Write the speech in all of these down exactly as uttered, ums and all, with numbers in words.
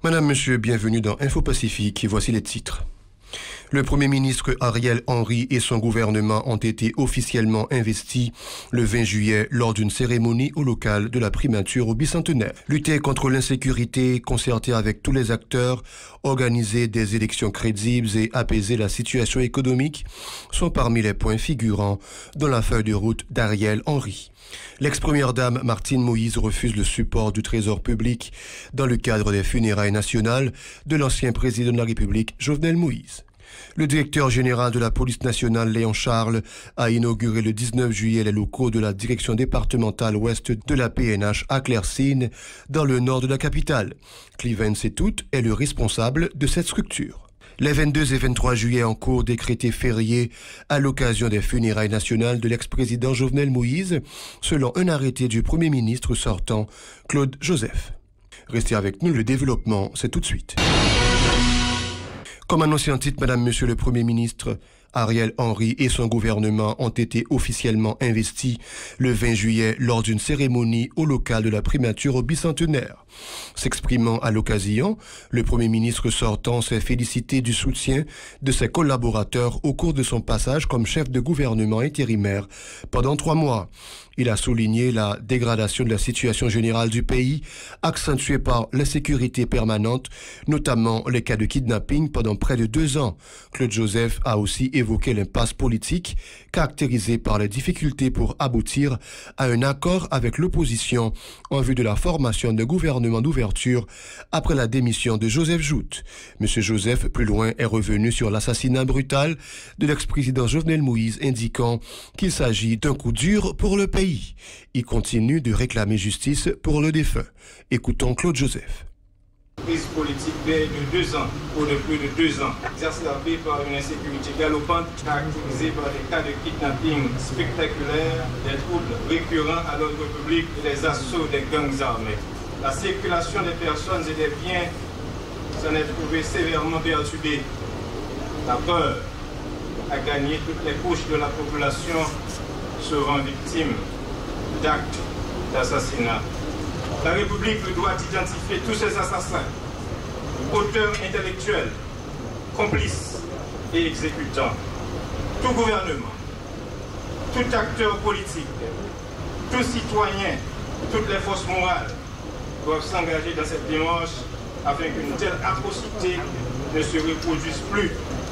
Madame, Monsieur, bienvenue dans Info Pacifique. Voici les titres. Le Premier ministre Ariel Henry et son gouvernement ont été officiellement investis le vingt juillet lors d'une cérémonie au local de la primature au bicentenaire. Lutter contre l'insécurité, concerter avec tous les acteurs, organiser des élections crédibles et apaiser la situation économique sont parmi les points figurants dans la feuille de route d'Ariel Henry. L'ex-première dame Martine Moïse refuse le support du Trésor public dans le cadre des funérailles nationales de l'ancien président de la République, Jovenel Moïse. Le directeur général de la police nationale, Léon Charles, a inauguré le dix-neuf juillet les locaux de la direction départementale ouest de la P N H à Clairsine, dans le nord de la capitale. Cliven Setout est le responsable de cette structure. Les vingt-deux et vingt-trois juillet en cours décrétés fériés à l'occasion des funérailles nationales de l'ex-président Jovenel Moïse, selon un arrêté du Premier ministre sortant, Claude Joseph. Restez avec nous, le développement, c'est tout de suite. Comme annoncé en titre, Madame, Monsieur le Premier ministre, Ariel Henry et son gouvernement ont été officiellement investis le vingt juillet lors d'une cérémonie au local de la primature au bicentenaire. S'exprimant à l'occasion, le Premier ministre sortant s'est félicité du soutien de ses collaborateurs au cours de son passage comme chef de gouvernement intérimaire pendant trois mois. Il a souligné la dégradation de la situation générale du pays, accentuée par l'insécurité permanente, notamment les cas de kidnapping pendant près de deux ans. Claude Joseph a aussi évoqué l'impasse politique, caractérisée par les difficultés pour aboutir à un accord avec l'opposition en vue de la formation d'un gouvernement d'ouverture après la démission de Joseph Joute. Monsieur Joseph, plus loin, est revenu sur l'assassinat brutal de l'ex-président Jovenel Moïse, indiquant qu'il s'agit d'un coup dur pour le pays. Il continue de réclamer justice pour le défunt. Écoutons Claude Joseph. Crise politique de deux ans, ou de plus de deux ans, exacerbée par une insécurité galopante, caractérisée par des cas de kidnapping spectaculaires, des troubles récurrents à l'ordre public et des assauts des gangs armés. La circulation des personnes et des biens s'en est trouvée sévèrement perturbée. La peur a gagné toutes les couches de la population, seront victimes d'actes d'assassinat. La République doit identifier tous ces assassins, auteurs intellectuels, complices et exécutants. Tout gouvernement, tout acteur politique, tout citoyen, toutes les forces morales doivent s'engager dans cette démarche afin qu'une telle atrocité ne se reproduise plus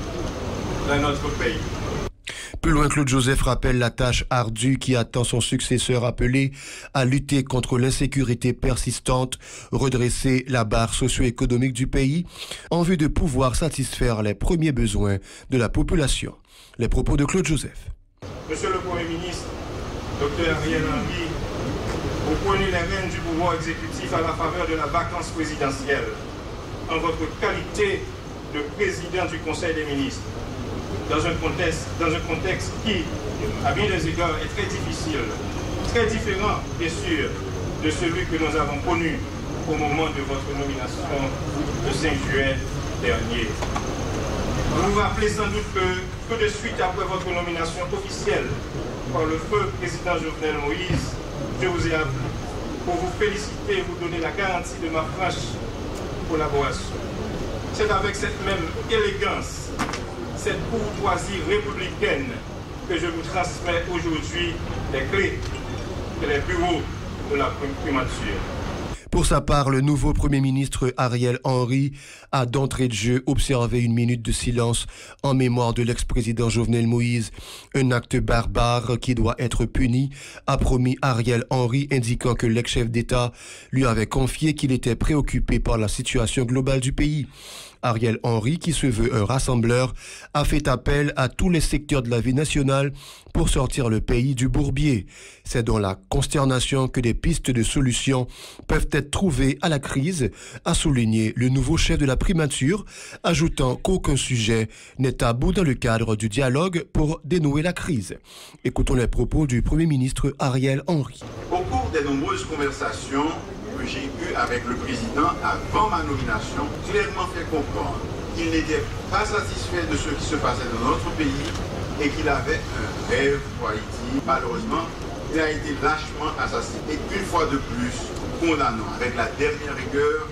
dans notre pays. Plus loin, Claude Joseph rappelle la tâche ardue qui attend son successeur appelé à lutter contre l'insécurité persistante, redresser la barre socio-économique du pays en vue de pouvoir satisfaire les premiers besoins de la population. Les propos de Claude Joseph. Monsieur le Premier ministre, docteur Ariel Henry, vous prenez les rênes du pouvoir exécutif à la faveur de la vacance présidentielle en votre qualité de président du Conseil des ministres. Dans un, contexte, dans un contexte qui, à bien des égards, est très difficile, très différent, bien sûr, de celui que nous avons connu au moment de votre nomination le cinq juillet dernier. Vous vous rappelez sans doute que, peu de suite après votre nomination officielle par le feu président Jovenel Moïse, je vous ai appelé pour vous féliciter et vous donner la garantie de ma franche collaboration. C'est avec cette même élégance, cette courtoisie républicaine que je vous transmets aujourd'hui les clés et les bureaux de la primature. Pour sa part, le nouveau Premier ministre Ariel Henry a d'entrée de jeu observé une minute de silence en mémoire de l'ex-président Jovenel Moïse. Un acte barbare qui doit être puni, a promis Ariel Henry, indiquant que l'ex-chef d'État lui avait confié qu'il était préoccupé par la situation globale du pays. Ariel Henry, qui se veut un rassembleur, a fait appel à tous les secteurs de la vie nationale pour sortir le pays du bourbier. C'est dans la consternation que des pistes de solutions peuvent être trouvées à la crise, a souligné le nouveau chef de la primature, ajoutant qu'aucun sujet n'est tabou dans le cadre du dialogue pour dénouer la crise. Écoutons les propos du Premier ministre Ariel Henry. Au cours des nombreuses conversations que j'ai eues avec le président avant ma nomination, clairement fait comprendre qu'il n'était pas satisfait de ce qui se passait dans notre pays et qu'il avait un rêve pour Haïti. Malheureusement, il a été lâchement assassiné. Une fois de plus, condamnant avec la dernière rigueur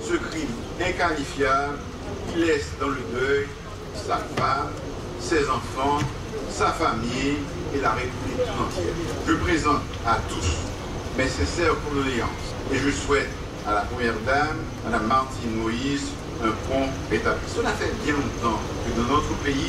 ce crime inqualifiable qui laisse dans le deuil sa femme, ses enfants, sa famille et la République tout entière. Je présente à tous mes sincères condoléances et je souhaite à la Première Dame, Mme Martine Moïse, un prompt rétablissement. Cela fait bien longtemps que dans notre pays,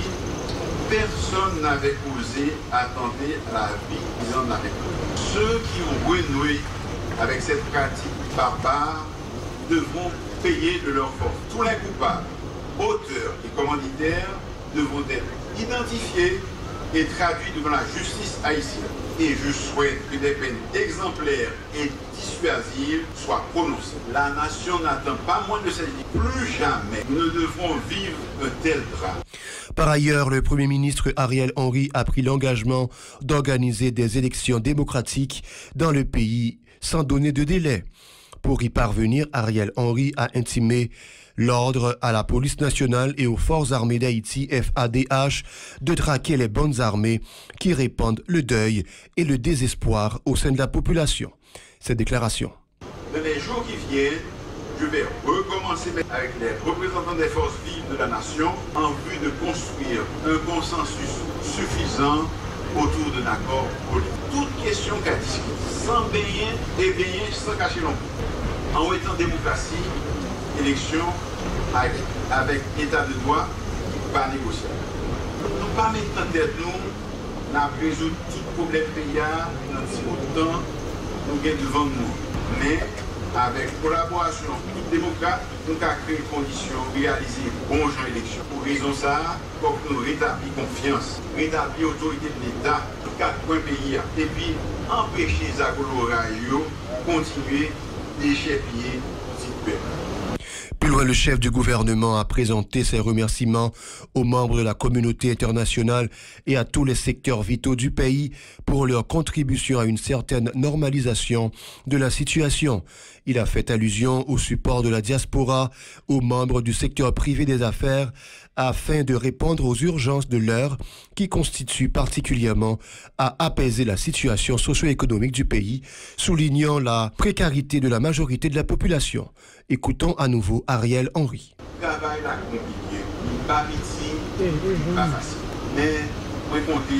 personne n'avait osé attenter à la vie des hommes de la République. Ceux qui ont renoué avec cette pratique barbare devront payer de leur force. Tous les coupables, auteurs et commanditaires devront être identifiés et traduits devant la justice haïtienne. Et je souhaite que des peines exemplaires et dissuasives soient prononcées. La nation n'attend pas moins de cette vie. Plus jamais nous ne devrons vivre un tel drame. Par ailleurs, le Premier ministre Ariel Henry a pris l'engagement d'organiser des élections démocratiques dans le pays sans donner de délai. Pour y parvenir, Ariel Henry a intimé l'ordre à la police nationale et aux forces armées d'Haïti, F A D H, de traquer les bonnes armées qui répandent le deuil et le désespoir au sein de la population. Cette déclaration. Dans les jours qui viennent, je vais recommencer avec les représentants des forces vives de la nation en vue de construire un consensus suffisant autour d'un accord politique. Toute question qu'à discuter, sans baigner et baigner sans cacher l'ombre. En étant démocratie, élection avec, avec état de droit, pas négociable. Nous pas mettre en tête nous, nous avons résolu tout problème payant dans si temps nous gagnons devant nous. Mais avec collaboration démocrate, nous avons créé les conditions de réaliser bon genre d'élection. Pour raison ça, pour que nous rétablir confiance, rétablir l'autorité de l'État, pour quatre points pays, et puis empêcher les agolorailles continuer d'échapper au petit peuple. Plus loin, le chef du gouvernement a présenté ses remerciements aux membres de la communauté internationale et à tous les secteurs vitaux du pays pour leur contribution à une certaine normalisation de la situation. Il a fait allusion au support de la diaspora, aux membres du secteur privé des affaires, afin de répondre aux urgences de l'heure qui constituent particulièrement à apaiser la situation socio-économique du pays, soulignant la précarité de la majorité de la population. Écoutons à nouveau Ariel Henry. Le travail est compliqué, pas petit, pas facile. Mais, moi, je compte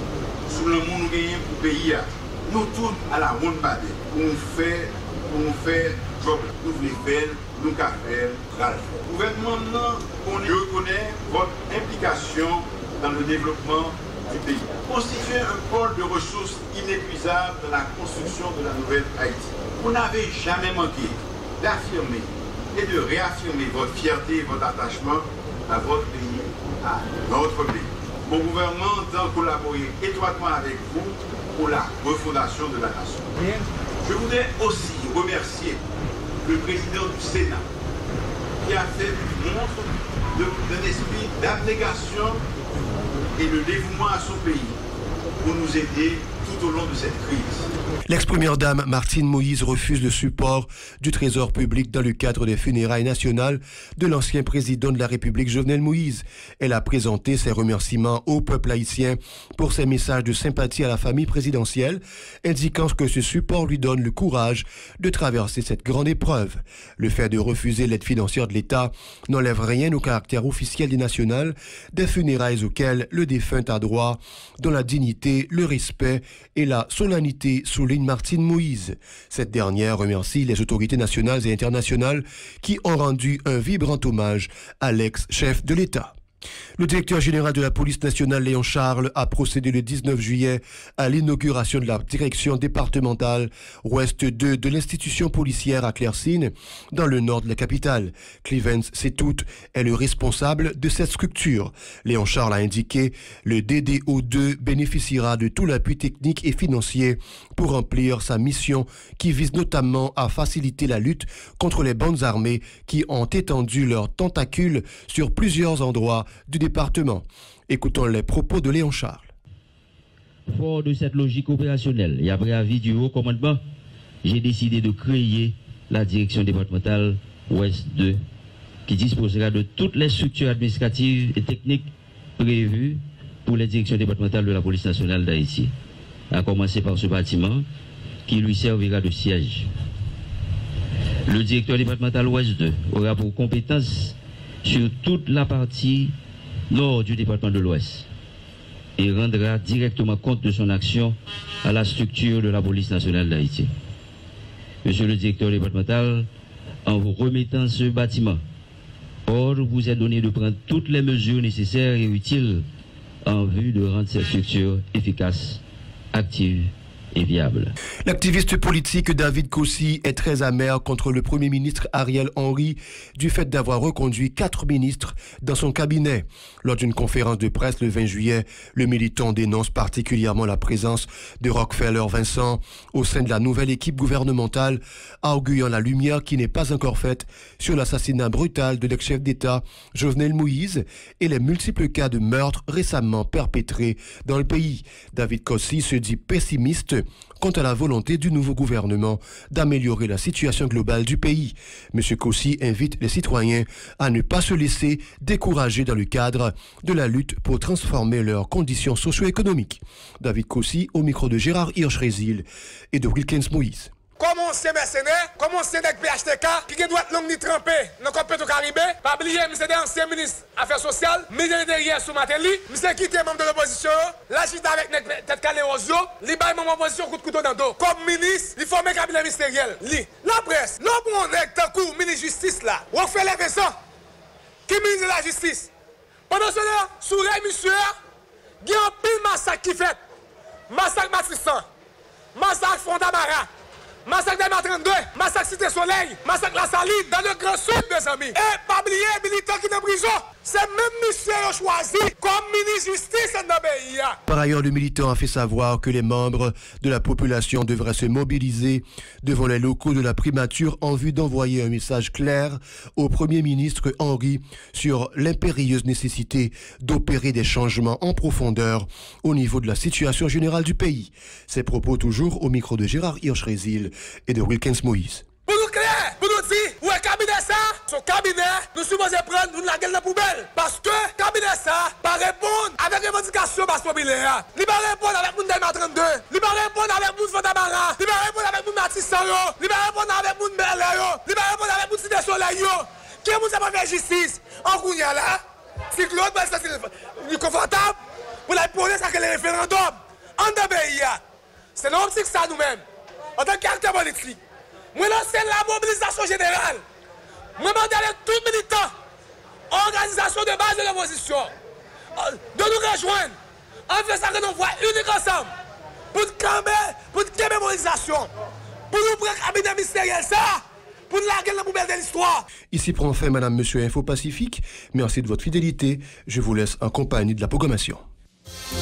sur le monde nous gagnons pour le pays. Nous tous à la ronde badée, pour nous faire, pour nous faire job, nous voulons faire, nous qu'à faire, le gouvernement, on reconnaît votre implication dans le développement du pays. Constituer un pôle de ressources inépuisables dans la construction de la nouvelle Haïti. Vous n'avez jamais manqué d'affirmer et de réaffirmer votre fierté et votre attachement à votre pays, à notre pays. Mon gouvernement entend collaborer étroitement avec vous pour la refondation de la nation. Je voudrais aussi remercier le président du Sénat qui a fait montre d'un esprit d'abnégation et de dévouement à son pays pour nous aider tout au long de cette crise. L'ex-première dame Martine Moïse refuse le support du Trésor public dans le cadre des funérailles nationales de l'ancien président de la République Jovenel Moïse. Elle a présenté ses remerciements au peuple haïtien pour ses messages de sympathie à la famille présidentielle, indiquant que ce support lui donne le courage de traverser cette grande épreuve. Le fait de refuser l'aide financière de l'État n'enlève rien au caractère officiel et national des funérailles auxquelles le défunt a droit, dans la dignité, le respect et la solennité, souligne Martine Moïse. Cette dernière remercie les autorités nationales et internationales qui ont rendu un vibrant hommage à l'ex-chef de l'État. Le directeur général de la police nationale, Léon Charles, a procédé le dix-neuf juillet à l'inauguration de la direction départementale Ouest deux de l'institution policière à Clairsine, dans le nord de la capitale. Clevens Setout est le responsable de cette structure. Léon Charles a indiqué le D D O deux bénéficiera de tout l'appui technique et financier pour remplir sa mission qui vise notamment à faciliter la lutte contre les bandes armées qui ont étendu leurs tentacules sur plusieurs endroits du département. Écoutons les propos de Léon Charles. Fort de cette logique opérationnelle et après avis du haut commandement, j'ai décidé de créer la direction départementale Ouest deux qui disposera de toutes les structures administratives et techniques prévues pour les directions départementales de la police nationale d'Haïti, à commencer par ce bâtiment qui lui servira de siège. Le directeur départemental Ouest deux aura pour compétence sur toute la partie nord du département de l'Ouest et rendra directement compte de son action à la structure de la police nationale d'Haïti. Monsieur le directeur départemental, en vous remettant ce bâtiment, ordre vous est donné de prendre toutes les mesures nécessaires et utiles en vue de rendre cette structure efficace, active et viable. L'activiste politique David Kossi est très amer contre le Premier ministre Ariel Henry du fait d'avoir reconduit quatre ministres dans son cabinet. Lors d'une conférence de presse le vingt juillet, le militant dénonce particulièrement la présence de Rockefeller Vincent au sein de la nouvelle équipe gouvernementale, arguant la lumière qui n'est pas encore faite sur l'assassinat brutal de l'ex-chef d'État Jovenel Moïse et les multiples cas de meurtres récemment perpétrés dans le pays. David Kossi se dit pessimiste quant à la volonté du nouveau gouvernement d'améliorer la situation globale du pays. M. Kossi invite les citoyens à ne pas se laisser décourager dans le cadre de la lutte pour transformer leurs conditions socio-économiques. David Kossi au micro de Gérard Hirsch-Rézil et de Wilkins Moïse. Comment on s'est mercenaire, comment on s'est P H T K, qui doit être ni trempé dans le Petro-Caribé, pas oublier, monsieur est ancien ministre des Affaires sociales, ministre de l'Intérieur sous Matéli, monsieur quitté membre de l'opposition, là j'étais avec tête calée aux yeux, li baille mon opposition coup de couteau dans le dos. Comme ministre, il faut un cabinet ministériel. Li, la presse, l'homme on est tant coup, ministre de justice là, on fait les Vincent, qui ministre de la justice. Pendant ce temps, sous les monsieur, il y a un pile massacre qui fait. Massacre Matissan, massacre Fondamara. Massacre des trente-deux, massacre Cité Soleil, massacre La Saline, dans le Grand Sud, mes amis. Et pas oublier militants qui sont en prison. C'est même monsieur qui a choisi comme ministre de justice dans le pays. Par ailleurs, le militant a fait savoir que les membres de la population devraient se mobiliser devant les locaux de la primature en vue d'envoyer un message clair au Premier ministre Henry sur l'impérieuse nécessité d'opérer des changements en profondeur au niveau de la situation générale du pays. Ces propos toujours au micro de Gérard Hirsch-Rézil et de Wilkins Moïse. Pour nous clair, pour nous dire, où est le cabinet ça? Son cabinet, nous sommes supposés prendre nous la gueule de la poubelle. Parce que le cabinet ça, pas répondre avec les revendications basse populaire. Il va répondre avec moun Delma trente-deux. Il va répondre avec moun Fondamara. Il va répondre avec moun Matissan. Il va répondre avec moun Merle. Il va répondre avec moun Cité Soleil. Qui est-ce qui va faire justice? En Kounia là, si Claude va être confortable, pour la poser ça que le référendum. En de pays, c'est l'optique ça nous-mêmes. En tant qu'acteur politique, moi lancer la mobilisation générale. Moi demander à tous les militants, organisation de base de l'opposition, de nous rejoindre. On fait ça que nous voyons unique ensemble. Pour nous camber, pour nous camber mobilisation. Pour nous prendre un cabinet ministériel ça. Pour nous larguer la poubelle de l'histoire. Ici prend fin Madame Monsieur Info Pacifique. Merci de votre fidélité. Je vous laisse en compagnie de la programmation.